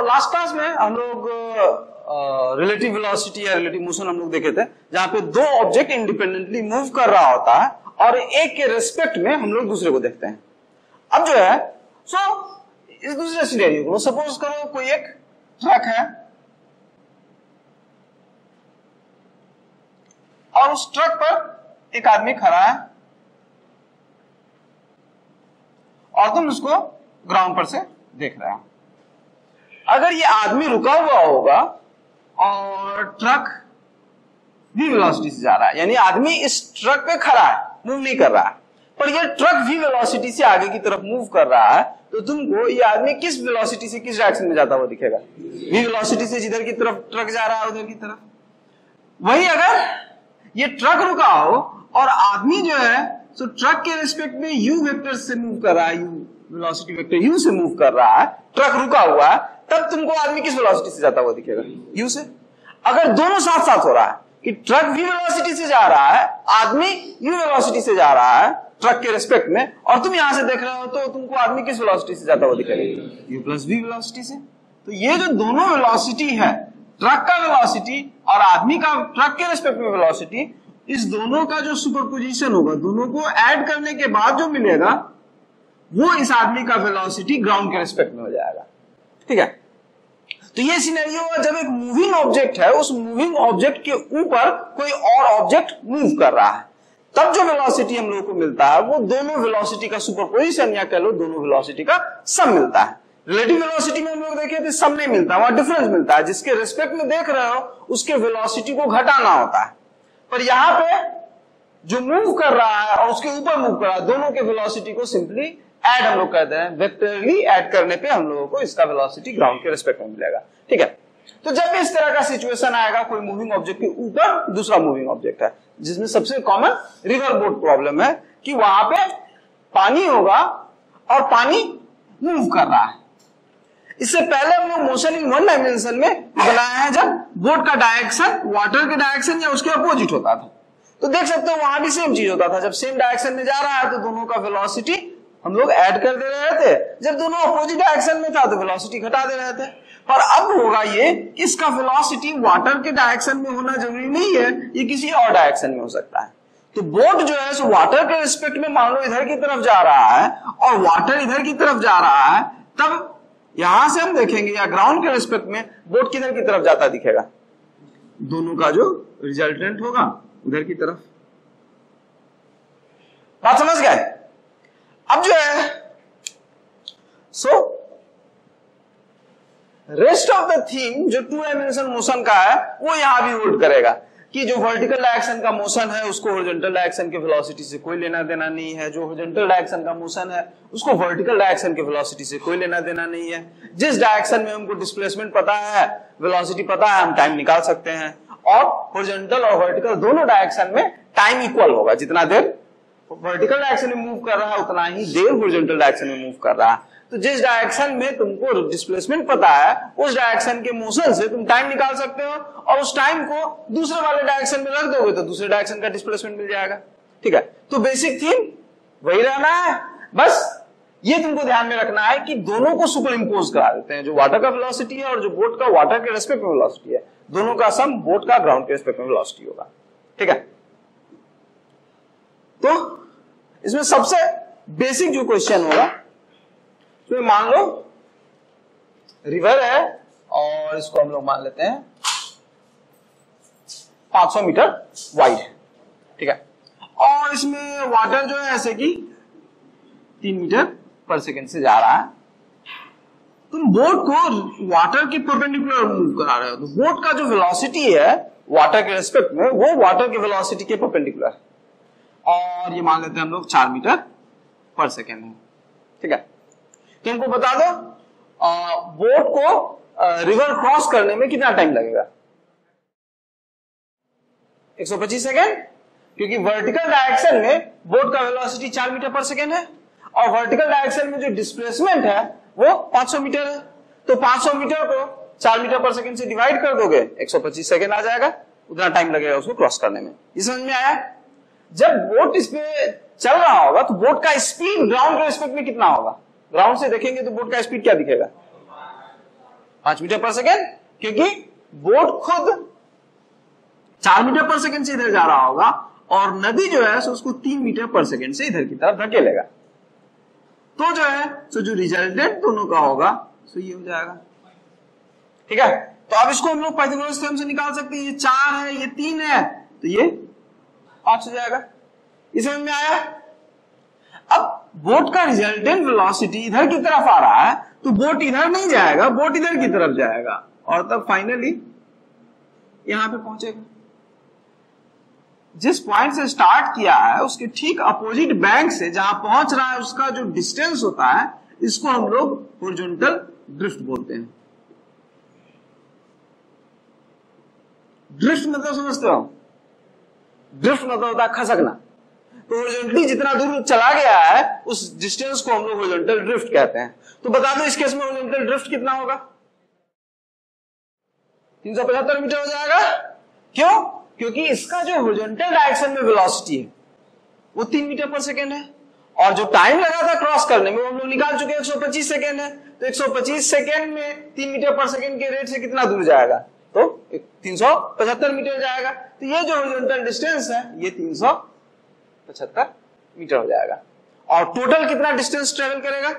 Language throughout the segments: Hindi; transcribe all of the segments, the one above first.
लास्ट क्लास में हम लोग रिलेटिव वेलोसिटी या रिलेटिव मोशन हम लोग देखे थे, जहां पे दो ऑब्जेक्ट इंडिपेंडेंटली मूव कर रहा होता है और एक के रेस्पेक्ट में हम लोग दूसरे को देखते हैं। अब जो है इस दूसरे सिनेरियो को सपोज करो कोई एक ट्रक है और उस ट्रक पर एक आदमी खड़ा है और तुम उसको ग्राउंड पर से देख रहे हो। अगर ये आदमी रुका हुआ होगा और ट्रक v वेलोसिटी से जा रहा है, यानी आदमी इस ट्रक पे खड़ा है, मूव नहीं कर रहा है, पर ये ट्रक v वेलोसिटी से आगे की तरफ मूव कर रहा है, तो तुमको ये आदमी किस वेलोसिटी से किस डायरेक्शन में जाता हुआ दिखेगा? v वेलोसिटी से जिधर की तरफ ट्रक जा रहा है उधर की तरफ। वही अगर ये ट्रक रुका हो और आदमी जो है तो ट्रक के रिस्पेक्ट में u वेक्टर से मूव कर रहा है, u वेलोसिटी वेक्टर u से मूव कर रहा है, ट्रक रुका हुआ है, तब तुमको आदमी किस वेलोसिटी से जाता हुआ दिखेगा? u से। अगर दोनों साथ साथ हो रहा है कि ट्रक v वेलोसिटी से जा रहा है, आदमी u वेलोसिटी से जा रहा है ट्रक के रिस्पेक्ट में, और तुम यहां से देख रहे हो, तो तुमको आदमी किस वेलोसिटी से जाता हुआ दिखेगा? u प्लस v वेलोसिटी से। तो ये जो दोनों वेलोसिटी है, ट्रक का वेलोसिटी और आदमी का ट्रक के रिस्पेक्ट में वेलोसिटी, इस दोनों का जो सुपरपोजिशन होगा, दोनों को ऐड करने के बाद जो मिलेगा वो इस आदमी का वेलोसिटी ग्राउंड के रिस्पेक्ट में हो जाएगा। ठीक है, तो ये सिनेरियो है जब एक मूविंग ऑब्जेक्ट है, उस मूविंग ऑब्जेक्ट के ऊपर कोई और ऑब्जेक्ट मूव कर रहा है, तब जो वेलोसिटी हम लोगों को मिलता है वो दोनों वेलोसिटी का सुपरपोजिशन या कह लो दोनों वेलोसिटी का सम मिलता है। रिलेटिव वेलोसिटी में हम लोग देखे थे सम नहीं मिलता, वहां डिफरेंस मिलता है, जिसके रिस्पेक्ट में देख रहे हो उसके वेलोसिटी को घटाना होता है। पर यहां पे जो मूव कर रहा है और उसके ऊपर मूव कर रहा है, दोनों के वेलोसिटी को सिंपली ऐड हम लोग कहते हैं, वेक्टरली ऐड करने पे हम लोगों को इसका वेलोसिटी ग्राउंड के रिस्पेक्ट में मिलेगा। ठीक है, तो जब भी इस तरह का सिचुएशन आएगा, कोई मूविंग ऑब्जेक्ट के ऊपर दूसरा मूविंग ऑब्जेक्ट है, जिसमें सबसे कॉमन रिवर बोट प्रॉब्लम है कि वहां पे पानी होगा और पानी मूव कर रहा है। इससे पहले हम लोग मोशन इन वन डायमेंशन में बनाया है, जब बोट का डायरेक्शन वाटर के डायरेक्शन या उसके अपोजिट होता था, तो देख सकते हो वहां भी सेम चीज होता था। जब सेम डायरेक्शन में जा रहा है तो दोनों का वेलोसिटी हम लोग ऐड कर दे रहे थे, जब दोनों अपोजिट डायरेक्शन में था तो वेलोसिटी घटा दे रहे थे। पर अब होगा ये, इसका वेलोसिटी वाटर के डायरेक्शन में होना जरूरी नहीं है, ये किसी और डायरेक्शन में हो सकता है। तो बोट जो है सो वाटर के रिस्पेक्ट में मान लो इधर की तरफ जा रहा है और वाटर इधर की तरफ जा रहा है, तब यहां से हम देखेंगे या ग्राउंड के रिस्पेक्ट में बोट किधर की तरफ जाता दिखेगा? दोनों का जो रिजल्टेंट होगा उधर की तरफ। बात समझ गए? अब जो है रेस्ट ऑफ द थिंग जो टू डायमेंशन मोशन का है वो यहां भी होल्ड करेगा कि जो वर्टिकल डायरेक्शन का मोशन है उसको हॉरिजॉन्टल डायरेक्शन के वेलोसिटी से कोई लेना देना नहीं है, जो हॉरिजॉन्टल डायरेक्शन का मोशन है उसको वर्टिकल डायरेक्शन के वेलोसिटी से कोई लेना देना नहीं है। जिस डायरेक्शन में हमको डिस्प्लेसमेंट पता है, वेलोसिटी पता है, हम टाइम निकाल सकते हैं, और हॉरिजॉन्टल और वर्टिकल दोनों डायरेक्शन में टाइम इक्वल होगा। जितना देर वर्टिकल डायरेक्शन में मूव कर रहा है उतना ही देर हॉरिजॉन्टल डायरेक्शन में मूव कर रहा है। तो जिस डायरेक्शन में तुमको डिस्प्लेसमेंट पता है उस डायरेक्शन के मोशन से तुम टाइम निकाल सकते हो, और उस टाइम को दूसरे वाले डायरेक्शन में रख दोगे तो दूसरे डायरेक्शन का डिस्प्लेसमेंट मिल जाएगा। ठीक है, तो बेसिक थीम वही रहना है, बस ये तुमको ध्यान में रखना है कि दोनों को सुपर इम्पोज करा देते हैं, जो वाटर का वेलोसिटी है और जो बोट का वाटर के रेस्पेक्ट में वेलोसिटी है, दोनों का सम बोट का ग्राउंड के रेस्पेक्ट में वेलोसिटी होगा। ठीक है, तो इसमें सबसे बेसिक जो क्वेश्चन होगा, तो मान लो रिवर है और इसको हम लोग मान लेते हैं 500 मीटर वाइड है। ठीक है, और इसमें वाटर जो है ऐसे कि 3 मीटर पर सेकेंड से जा रहा है। तुम बोट को वाटर के परपेंडिकुलर मूव करा रहे हो, तो बोट का जो वेलोसिटी है वाटर के रेस्पेक्ट में वो वाटर के वेलोसिटी के परपेंडिकुलर है, और ये मान लेते हैं हम लोग 4 मीटर पर सेकेंड है। ठीक है, तो इनको बता दो बोट को रिवर क्रॉस करने में कितना टाइम लगेगा? 125 सेकेंड, क्योंकि वर्टिकल डायरेक्शन में बोट का वेलोसिटी 4 मीटर पर सेकेंड है और वर्टिकल डायरेक्शन में जो डिस्प्लेसमेंट है वो 500 मीटर है। तो 500 मीटर को 4 मीटर पर सेकेंड से डिवाइड कर दोगे, 125 सेकेंड आ जाएगा, उतना टाइम लगेगा उसको क्रॉस करने में। ये समझ में आया? जब बोट इस पे चल रहा होगा तो बोट का स्पीड ग्राउंड के रिस्पेक्ट में कितना होगा? ग्राउंड से देखेंगे तो बोट का स्पीड क्या दिखेगा? 5 मीटर पर सेकेंड, क्योंकि बोट खुद 4 मीटर पर सेकेंड से इधर जा रहा होगा और नदी जो है सो उसको 3 मीटर पर सेकेंड से इधर की तरफ धकेलेगा। तो जो है सो जो रिजल्टेंट दोनों का होगा सो ये हो जाएगा। ठीक है, तो अब इसको हम लोग पाइथागोरस थ्योरम से निकाल सकते हैं। ये 4 है, ये 3 है, तो ये 5 हो जाएगा। इस समझ में आया? अब बोट का रिजल्टेंट वेलोसिटी इधर की तरफ आ रहा है, तो बोट इधर नहीं जाएगा, बोट इधर की तरफ जाएगा और तब फाइनली यहां पे पहुंचेगा। जिस पॉइंट से स्टार्ट किया है उसके ठीक अपोजिट बैंक से जहां पहुंच रहा है उसका जो डिस्टेंस होता है, इसको हम लोग हॉरिजॉन्टल ड्रिफ्ट बोलते हैं। ड्रिफ्ट मतलब समझते हो? ड्रिफ्ट मतलब होता है खसकना। तो हॉरिजॉन्टली जितना दूर चला गया है उस डिस्टेंस को हम लोग हॉरिजॉन्टल ड्रिफ्ट कहते हैं। तो बता दो इस केस में हॉरिजॉन्टल ड्रिफ्ट कितना होगा? 375 मीटर हो जाएगा। क्यों? क्योंकि इसका जो हॉरिजॉन्टल डायरेक्शन में वेलोसिटी है वो 3 मीटर पर सेकेंड है और जो टाइम लगा था क्रॉस करने में वो हम लोग निकाल चुके हैं 125 सेकेंड है। तो 125 सेकेंड में 3 मीटर पर सेकेंड के रेट से कितना दूर जाएगा? तो 375 मीटर जाएगा। तो ये जो हॉरिजॉन्टल डिस्टेंस है ये 375 मीटर हो जाएगा। और टोटल कितना डिस्टेंस ट्रेवल करेगा?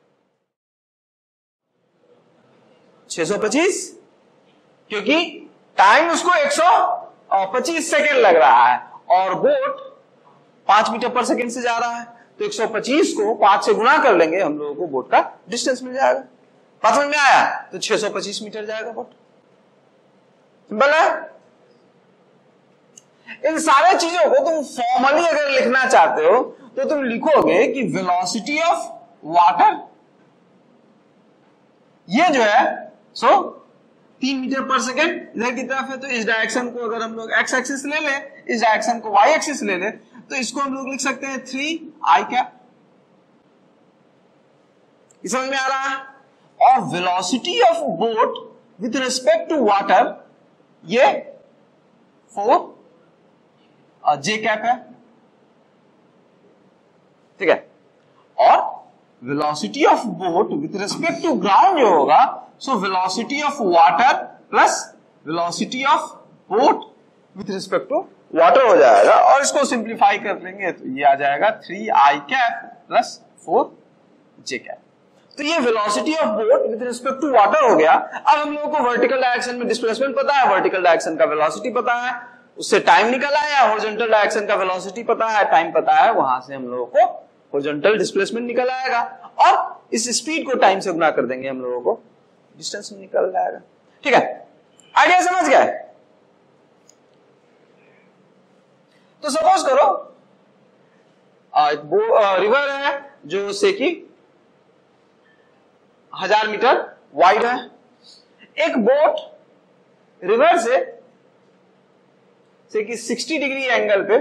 625, क्योंकि टाइम उसको 125 सेकेंड लग रहा है और बोट 5 मीटर पर सेकेंड से जा रहा है। तो 125 को 5 से गुणा कर लेंगे, हम लोगों को बोट का डिस्टेंस मिल जाएगा। बात समझ में आया? तो 625 मीटर जाएगा बोट। सिंपल है। इन सारे चीजों को तुम फॉर्मली अगर लिखना चाहते हो तो तुम लिखोगे कि वेलोसिटी ऑफ वाटर ये जो है सो 3 मीटर पर सेकेंड इधर की तरफ है। तो इस डायरेक्शन को अगर हम लोग एक्स एक्सिस ले लें, इस डायरेक्शन को वाई एक्सिस ले लें, तो इसको हम लोग लिख सकते हैं 3i कैप। समझ में आ रहा है? और velocity of boat with respect to water ये 4j कैप है। ठीक है, और velocity of boat with respect to ground जो होगा सो velocity of water plus velocity of boat with respect to water हो जाएगा। और इसको सिंप्लीफाई कर लेंगे तो ये आ जाएगा 3i cap plus 4j cap. तो ये velocity of boat with respect to water हो गया। अब हम लोगों को वर्टिकल डायरेक्शन में डिस्प्लेसमेंट पता है, वर्टिकल डायरेक्शन का वेलोसिटी पता है, उससे टाइम निकल आया। हॉरिजॉन्टल डायरेक्शन का वेलोसिटी पता है, टाइम पता है, वहां से हम लोगों को हॉरिजॉन्टल डिस्प्लेसमेंट निकल आएगा और इस स्पीड को टाइम से गुणा कर देंगे, हम लोगों को डिस्टेंस निकल जाएगा। ठीक है, आइडिया समझ गए? तो सपोज करो रिवर है जो से कि 1000 मीटर वाइड है। एक बोट रिवर से कि 60 डिग्री एंगल पे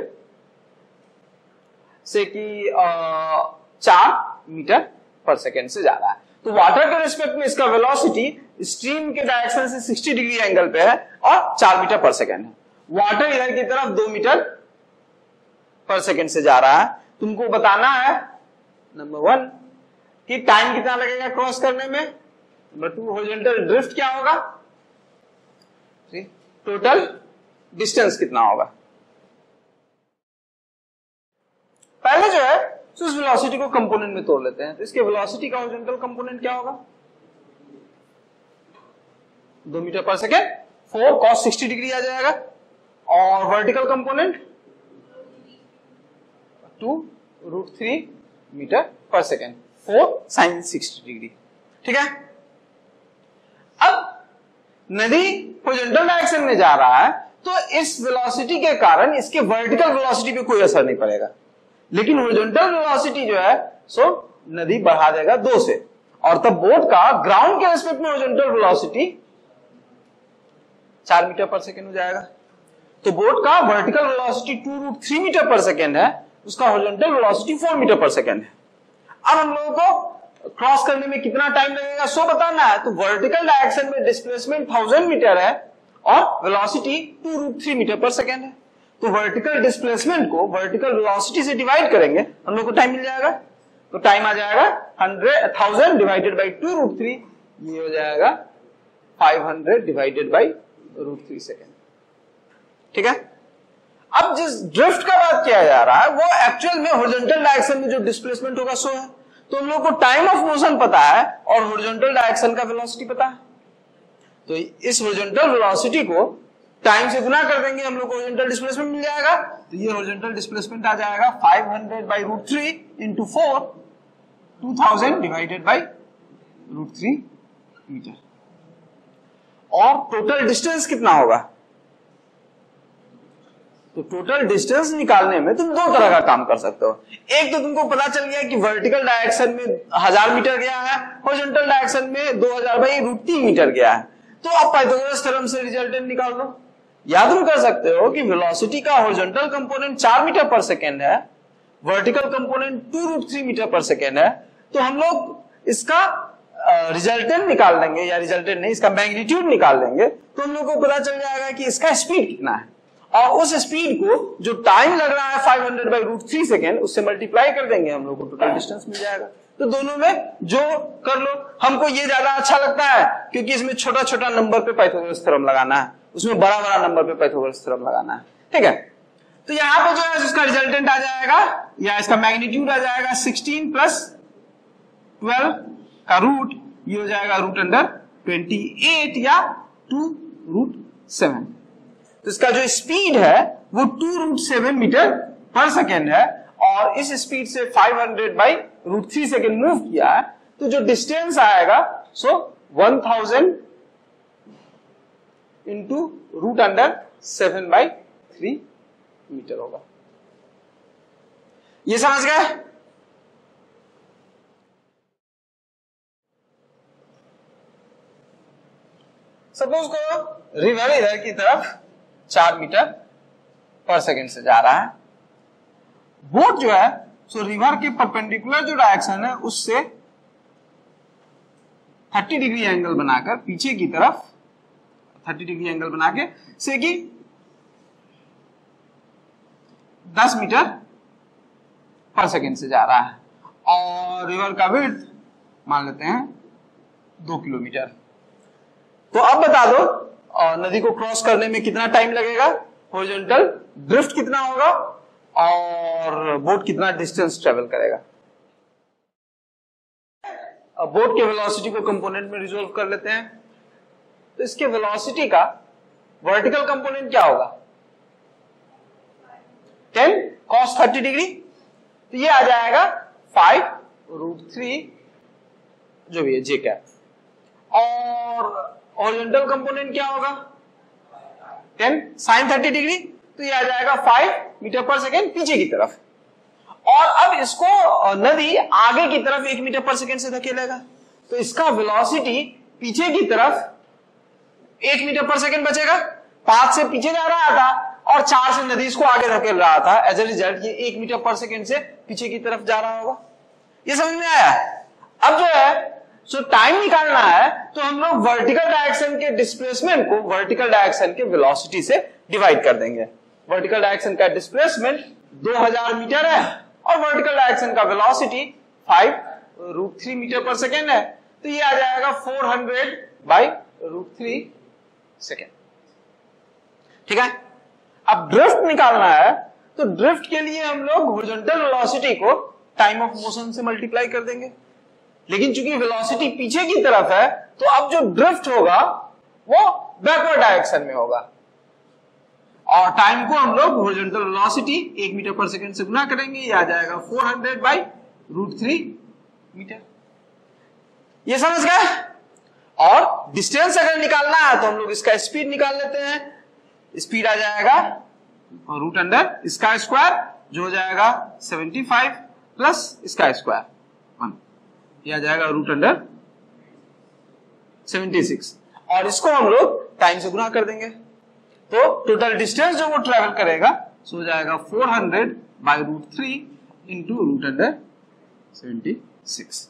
से कि 4 मीटर पर सेकेंड से जा रहा है। तो वाटर के रिस्पेक्ट में इसका वेलोसिटी स्ट्रीम के डायरेक्शन से 60 डिग्री एंगल पे है और 4 मीटर पर सेकेंड है। वाटर इधर की तरफ 2 मीटर पर सेकेंड से जा रहा है। तुमको बताना है नंबर 1 कि टाइम कितना लगेगा क्रॉस करने में, नंबर 2 हॉरिजॉन्टल ड्रिफ्ट क्या होगा, टोटल डिस्टेंस कितना होगा। पहले जो है तो उस वेलोसिटी को कंपोनेंट में तोड़ लेते हैं। तो इसके वेलोसिटी का हॉरिजॉन्टल कंपोनेंट क्या होगा? 2 metre per second, 4 cos 60 degree आ जाएगा। और vertical component 2√3 metre per second, 4 sin 60 degree. ठीक है, अब नदी हॉरिजॉन्टल डायरेक्शन में जा रहा है तो इस वेलोसिटी के कारण इसके वर्टिकल वेलोसिटी पे कोई असर नहीं पड़ेगा, लेकिन हॉरिजॉन्टल वेलोसिटी जो है सो नदी बढ़ा देगा 2 से, और तब बोट का ग्राउंड के रिस्पेक्ट में horizontal velocity 4 metre per second हो जाएगा। तो बोट का vertical velocity 2√3 metre per second है, उसका horizontal velocity 4 metre per second है। अब हम लोगों को क्रॉस करने में कितना टाइम लगेगा सो बताना है। तो वर्टिकल डायरेक्शन में डिस्प्लेसमेंट 1000 मीटर है और वेलोसिटी 2√3 मीटर पर सेकेंड है। तो वर्टिकल डिस्प्लेसमेंट को वर्टिकल वेलोसिटी से डिवाइड करेंगे, हम लोग को टाइम मिल जाएगा। तो टाइम आ जाएगा 1000 डिवाइडेड बाई 2√3, ये हो जाएगा 500 डिवाइडेड बाई √3 सेकेंड। ठीक है। अब जिस ड्रिफ्ट का बात किया जा रहा है वो एक्चुअल में हॉरिजॉन्टल डायरेक्शन में जो डिस्प्लेसमेंट होगा सो है। तो हम लोग को टाइम ऑफ मोशन पता है और हॉरिजॉन्टल डायरेक्शन का वेलोसिटी पता है, तो इस हॉरिजॉन्टल वेलोसिटी को टाइम से गुना कर देंगे, हम लोग को हॉरिजॉन्टल डिस्प्लेसमेंट मिल जाएगा। तो ये हॉरिजॉन्टल डिस्प्लेसमेंट आ जाएगा 500 by √3 into 4, 2000 divided by √3 metre. और टोटल डिस्टेंस कितना होगा? तो टोटल डिस्टेंस निकालने में तुम दो तरह का काम कर सकते हो। एक तो तुमको पता चल गया कि वर्टिकल डायरेक्शन में 1000 मीटर गया है, हॉरिजॉन्टल डायरेक्शन में 2000 बाई √3 मीटर गया है, तो आप पाइथागोरस थ्योरम से रिजल्टेंट निकाल दो। या तुम कर सकते हो कि वेलोसिटी का horizontal component 4 metre per second है, vertical component 2√3 metre per second है, तो हम लोग इसका रिजल्टेंट निकाल देंगे, या रिजल्टेंट नहीं, इसका मैग्नीट्यूड निकाल देंगे, तो हम लोग को पता चल जाएगा कि इसका स्पीड कितना है। और उस स्पीड को जो टाइम लग रहा है 500 बाई √3 सेकेंड, उससे मल्टीप्लाई कर देंगे, हम लोग को टोटल डिस्टेंस मिल जाएगा। तो दोनों में जो कर लो, हमको ये ज्यादा अच्छा लगता है क्योंकि इसमें छोटा छोटा नंबर पे पाइथागोरस थ्योरम लगाना है, उसमें बड़ा बड़ा नंबर पे पाइथागोरस थ्योरम लगाना है। ठीक है। तो यहाँ पे जो है इसका रिजल्टेंट आ जाएगा, या इसका मैग्नीट्यूड आ जाएगा 16 प्लस 12 का रूट, ये हो जाएगा √28 या 2√7। तो इसका जो स्पीड है वो 2√7 मीटर पर सेकेंड है, और इस स्पीड से 500 बाई √3 सेकेंड मूव किया है, तो जो डिस्टेंस आएगा सो 1000 इंटू √7 बाई 3 मीटर होगा। ये समझ गए? सपोज को रिवर इधर की तरफ 4 मीटर पर सेकेंड से जा रहा है, बोट जो है सो रिवर के परपेंडिकुलर जो डायरेक्शन है उससे 30 डिग्री एंगल बनाकर पीछे की तरफ 30 डिग्री एंगल बना के से कि 10 मीटर पर सेकेंड से जा रहा है, और रिवर का विड्थ मान लेते हैं 2 किलोमीटर। तो अब बता दो नदी को क्रॉस करने में कितना टाइम लगेगा, हॉरिजॉन्टल ड्रिफ्ट कितना होगा, और बोट कितना डिस्टेंस ट्रेवल करेगा। अब बोट के वेलोसिटी को कंपोनेंट में रिजोल्व कर लेते हैं। तो इसके वेलोसिटी का वर्टिकल कंपोनेंट क्या होगा? 10 cos 30 डिग्री, तो ये आ जाएगा 5√3 जो भी है जे कैप। और हॉरिजॉन्टल कंपोनेंट क्या होगा? 10 sin 30 डिग्री, तो ये आ जाएगा 5 मीटर पर सेकेंड पीछे की तरफ। और अब इसको नदी आगे की तरफ 1 मीटर पर सेकेंड से धकेलेगा, तो इसका वेलोसिटी पीछे की तरफ 1 मीटर पर सेकेंड बचेगा। 5 से पीछे जा रहा था और 4 से नदी इसको आगे धकेल रहा था, एज ए रिजल्ट ये 1 मीटर पर सेकेंड से पीछे की तरफ जा रहा होगा। ये समझ में आया? अब जो है सो टाइम निकालना है, तो हम लोग वर्टिकल डायरेक्शन के डिस्प्लेसमेंट को वर्टिकल डायरेक्शन के वेलोसिटी से डिवाइड कर देंगे। वर्टिकल डायरेक्शन का डिस्प्लेसमेंट 2000 मीटर है और वर्टिकल डायरेक्शन का वेलोसिटी 5√3 मीटर पर सेकेंड है, तो ये आ जाएगा 400 बाई √3 सेकेंड। ठीक है। अब ड्रिफ्ट निकालना है, तो ड्रिफ्ट के लिए हम लोग हॉरिजॉन्टल वेलोसिटी को टाइम ऑफ मोशन से मल्टीप्लाई कर देंगे, लेकिन चूंकि वेलोसिटी पीछे की तरफ है तो अब जो ड्रिफ्ट होगा वो बैकवर्ड डायरेक्शन में होगा, और टाइम को हम लोग horizontal velocity 1 metre per second से गुना करेंगे, ये आ जाएगा 400 बाई √3 मीटर। ये समझ गए? और डिस्टेंस अगर निकालना है तो हम लोग इसका स्पीड निकाल लेते हैं। स्पीड आ जाएगा √, इसका स्क्वायर जो हो जाएगा 75 प्लस इसका स्क्वायर 1, यह आ जाएगा √76, और इसको हम लोग टाइम से गुना कर देंगे, तो टोटल डिस्टेंस जो वो ट्रेवल करेगा सो हो जाएगा 400 बाई √3 इंटू √76।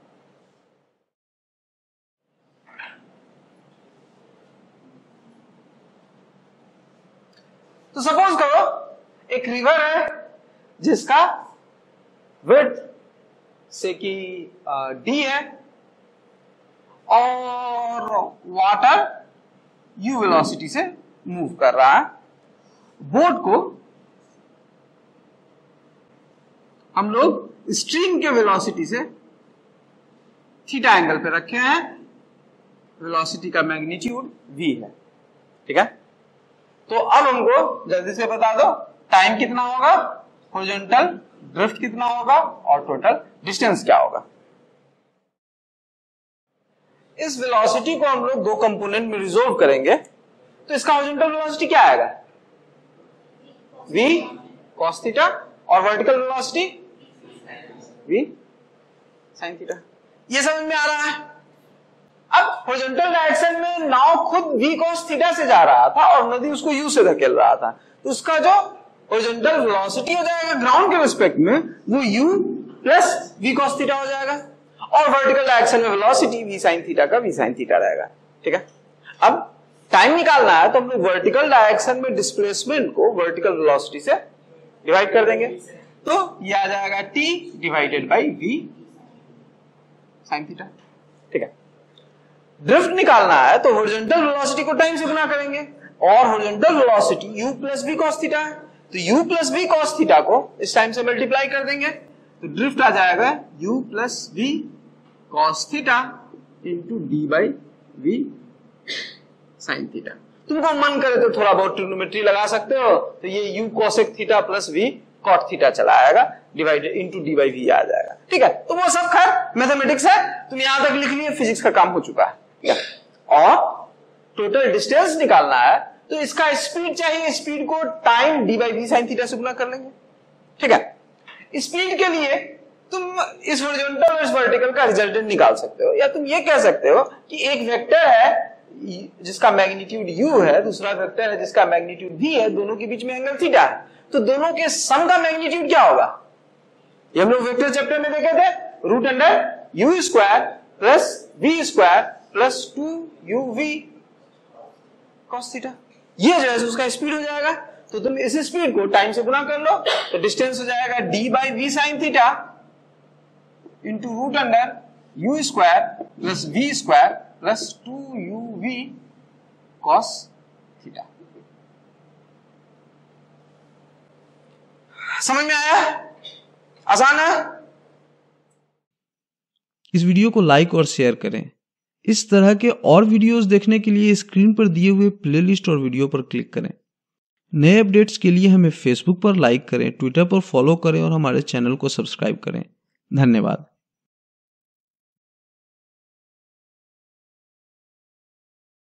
तो सपोज करो एक रिवर है जिसका विड्थ से कि d है, और वाटर u वेलोसिटी से मूव कर रहा है। बोट को हम लोग स्ट्रीम के वेलोसिटी से थीटा एंगल पे रखे हैं, वेलोसिटी का मैग्नीट्यूड v है, ठीक है। तो अब हमको जल्दी से बता दो टाइम कितना होगा, हॉरिजॉन्टल ड्रिफ्ट कितना होगा और टोटल डिस्टेंस क्या होगा। इस वेलोसिटी को हम लोग दो कंपोनेंट में रिजोल्व करेंगे, तो इसका हॉरिजॉन्टल वेलोसिटी क्या आएगा, v cos थीटा, और vertical velocity v sin theta. ये समझ में आ रहा है। अब हॉरिजॉन्टल डायरेक्शन में नाव खुद v cos थीटा से जा रहा था और नदी उसको u से धकेल रहा था, तो उसका जो हॉरिजॉन्टल वेलोसिटी हो जाएगा ग्राउंड के रिस्पेक्ट में वो u plus v cos theta हो जाएगा, और वर्टिकल डायरेक्शन में वेलोसिटी v sin थीटा का v sin थीटा रहेगा, ठीक है। अब टाइम निकालना है तो हम लोग वर्टिकल डायरेक्शन में डिस्प्लेसमेंट को वर्टिकल वेलोसिटी से डिवाइड कर देंगे, तो ये आ जाएगा t divided by v sin theta, ठीक है। ड्रिफ्ट निकालना है तो हॉरिजॉन्टल वेलोसिटी को टाइम से गुना करेंगे, और horizontal velocity u plus v cos theta है, तो u plus v cos theta को इस टाइम से मल्टीप्लाई कर देंगे, तो ड्रिफ्ट आ जाएगा u plus v cos theta into d by v sin theta. तुमको मन करे तो थोड़ा बहुत ट्रिग्नोमेट्री लगा सकते हो, तो ये u cosec theta plus v cot theta चला आएगा, divided into d by v आ जाएगा, ठीक है। तो वो सब खैर मैथमेटिक्स है, तुम यहां तक लिख लिए, फिजिक्स का काम हो चुका है, ठीक है। और टोटल डिस्टेंस निकालना है तो इसका स्पीड चाहिए, स्पीड को time d by v sin theta से गुना कर लेंगे, ठीक है। स्पीड के लिए तुम इस हॉरिजॉन्टल और इस वर्टिकल का रिजल्टेंट निकाल सकते हो, या तुम ये कह सकते हो कि एक वेक्टर है जिसका मैग्नीट्यूड u है, दूसरा वेक्टर है जिसका मैग्नीट्यूड v है, दोनों के बीच में एंगल थीटा है, तो दोनों के सम का मैग्नीट्यूड क्या होगा, ये हम लोग वेक्टर चैप्टर में देखे थे, root under u square plus v square plus 2uv cos theta. ये जो है उसका स्पीड हो जाएगा, तो तुम इस स्पीड को टाइम से गुना कर लो, तो डिस्टेंस हो जाएगा d by v sin theta into root under u square plus v square plus 2uv cos theta. समझ में आया, आसान है। इस वीडियो को लाइक और शेयर करें। इस तरह के और वीडियोस देखने के लिए स्क्रीन पर दिए हुए प्लेलिस्ट और वीडियो पर क्लिक करें। नए अपडेट्स के लिए हमें फेसबुक पर लाइक करें, ट्विटर पर फॉलो करें और हमारे चैनल को सब्सक्राइब करें। धन्यवाद।